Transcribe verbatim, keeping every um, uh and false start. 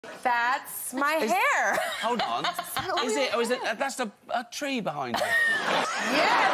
That's my is, hair. Hold on. Is it, or is it, uh, that's a, a tree behind you? Yes.